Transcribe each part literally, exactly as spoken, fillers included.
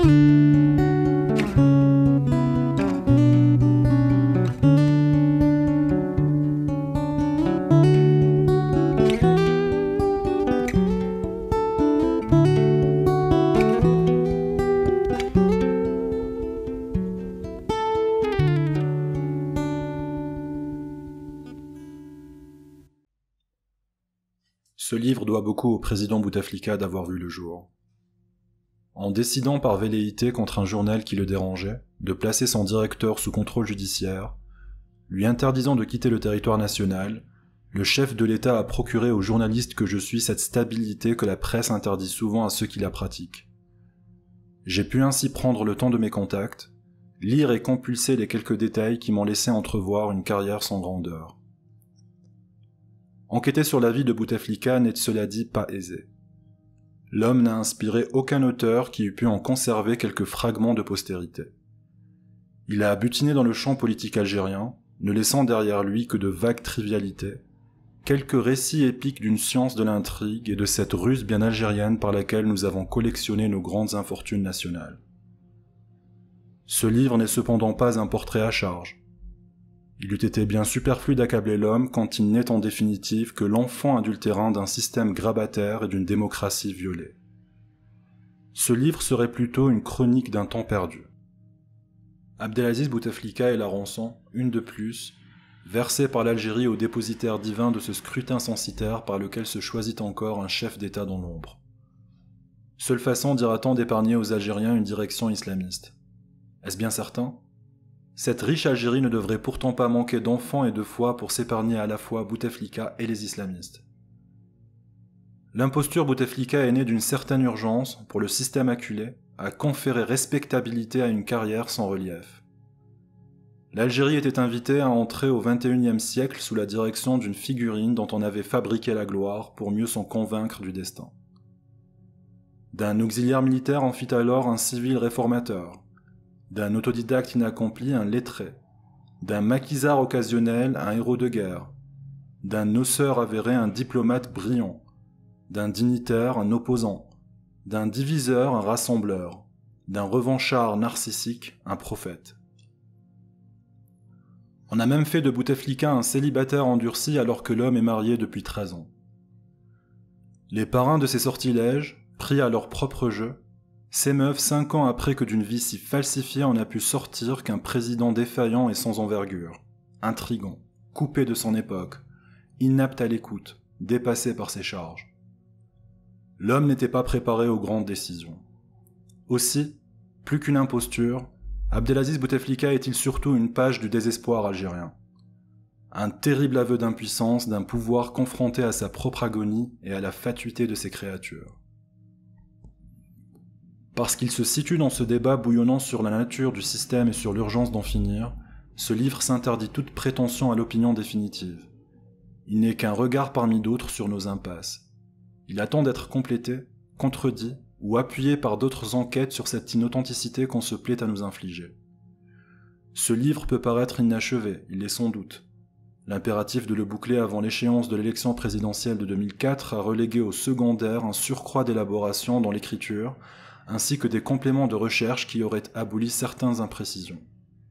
Ce livre doit beaucoup au président Bouteflika d'avoir vu le jour. En décidant par velléité contre un journal qui le dérangeait, de placer son directeur sous contrôle judiciaire, lui interdisant de quitter le territoire national, le chef de l'État a procuré aux journalistes que je suis cette stabilité que la presse interdit souvent à ceux qui la pratiquent. J'ai pu ainsi prendre le temps de mes contacts, lire et compulser les quelques détails qui m'ont laissé entrevoir une carrière sans grandeur. Enquêter sur la vie de Bouteflika n'est cela dit pas aisé. L'homme n'a inspiré aucun auteur qui eût pu en conserver quelques fragments de postérité. Il a butiné dans le champ politique algérien, ne laissant derrière lui que de vagues trivialités, quelques récits épiques d'une science de l'intrigue et de cette ruse bien algérienne par laquelle nous avons collectionné nos grandes infortunes nationales. Ce livre n'est cependant pas un portrait à charge. Il eût été bien superflu d'accabler l'homme quand il n'est en définitive que l'enfant adultérin d'un système grabataire et d'une démocratie violée. Ce livre serait plutôt une chronique d'un temps perdu. Abdelaziz Bouteflika est la rançon, une de plus, versée par l'Algérie au dépositaire divin de ce scrutin censitaire par lequel se choisit encore un chef d'État dans l'ombre. Seule façon, dira-t-on, d'épargner aux Algériens une direction islamiste. Est-ce bien certain ? Cette riche Algérie ne devrait pourtant pas manquer d'enfants et de foi pour s'épargner à la fois Bouteflika et les islamistes. L'imposture Bouteflika est née d'une certaine urgence, pour le système acculé, à conférer respectabilité à une carrière sans relief. L'Algérie était invitée à entrer au vingt et unième siècle sous la direction d'une figurine dont on avait fabriqué la gloire pour mieux s'en convaincre du destin. D'un auxiliaire militaire en fit alors un civil réformateur, d'un autodidacte inaccompli un lettré, d'un maquisard occasionnel un héros de guerre, d'un noceur avéré un diplomate brillant, d'un dignitaire un opposant, d'un diviseur un rassembleur, d'un revanchard narcissique un prophète. On a même fait de Bouteflika un célibataire endurci alors que l'homme est marié depuis treize ans. Les parrains de ces sortilèges, pris à leur propre jeu, s'émeuvent cinq ans après que d'une vie si falsifiée on a pu sortir qu'un président défaillant et sans envergure, intrigant, coupé de son époque, inapte à l'écoute, dépassé par ses charges. L'homme n'était pas préparé aux grandes décisions. Aussi, plus qu'une imposture, Abdelaziz Bouteflika est-il surtout une page du désespoir algérien. Un terrible aveu d'impuissance d'un pouvoir confronté à sa propre agonie et à la fatuité de ses créatures. Parce qu'il se situe dans ce débat bouillonnant sur la nature du système et sur l'urgence d'en finir, ce livre s'interdit toute prétention à l'opinion définitive. Il n'est qu'un regard parmi d'autres sur nos impasses. Il attend d'être complété, contredit ou appuyé par d'autres enquêtes sur cette inauthenticité qu'on se plaît à nous infliger. Ce livre peut paraître inachevé, il l'est sans doute. L'impératif de le boucler avant l'échéance de l'élection présidentielle de deux mille quatre a relégué au secondaire un surcroît d'élaboration dans l'écriture, ainsi que des compléments de recherche qui auraient aboli certaines imprécisions.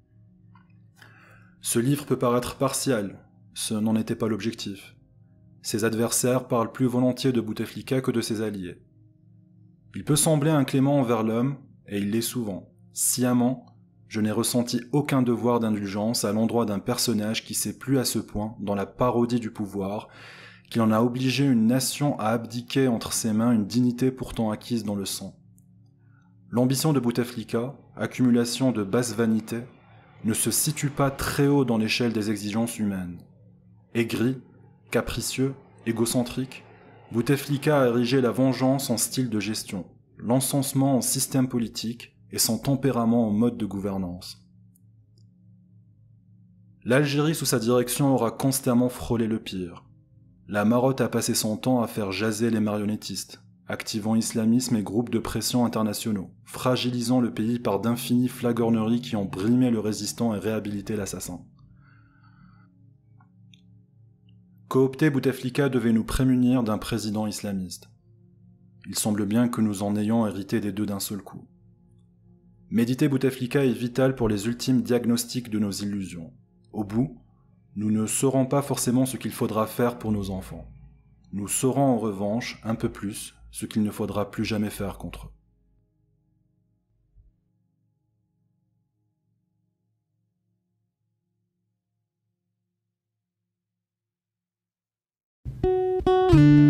Ce livre peut paraître partial, ce n'en était pas l'objectif. Ses adversaires parlent plus volontiers de Bouteflika que de ses alliés. Il peut sembler inclément envers l'homme, et il l'est souvent. Sciemment, je n'ai ressenti aucun devoir d'indulgence à l'endroit d'un personnage qui s'est plu à ce point dans la parodie du pouvoir, qu'il en a obligé une nation à abdiquer entre ses mains une dignité pourtant acquise dans le sang. L'ambition de Bouteflika, accumulation de basse vanité, ne se situe pas très haut dans l'échelle des exigences humaines. Aigri, capricieux, égocentrique, Bouteflika a érigé la vengeance en style de gestion, l'encensement en système politique et son tempérament en mode de gouvernance. L'Algérie sous sa direction aura constamment frôlé le pire. La Marotte a passé son temps à faire jaser les marionnettistes, activant islamisme et groupes de pression internationaux, fragilisant le pays par d'infinies flagorneries qui ont brimé le résistant et réhabilité l'assassin. Coopter Bouteflika devait nous prémunir d'un président islamiste. Il semble bien que nous en ayons hérité des deux d'un seul coup. Méditer Bouteflika est vital pour les ultimes diagnostics de nos illusions. Au bout, nous ne saurons pas forcément ce qu'il faudra faire pour nos enfants. Nous saurons en revanche un peu plus ce qu'il ne faudra plus jamais faire contre eux.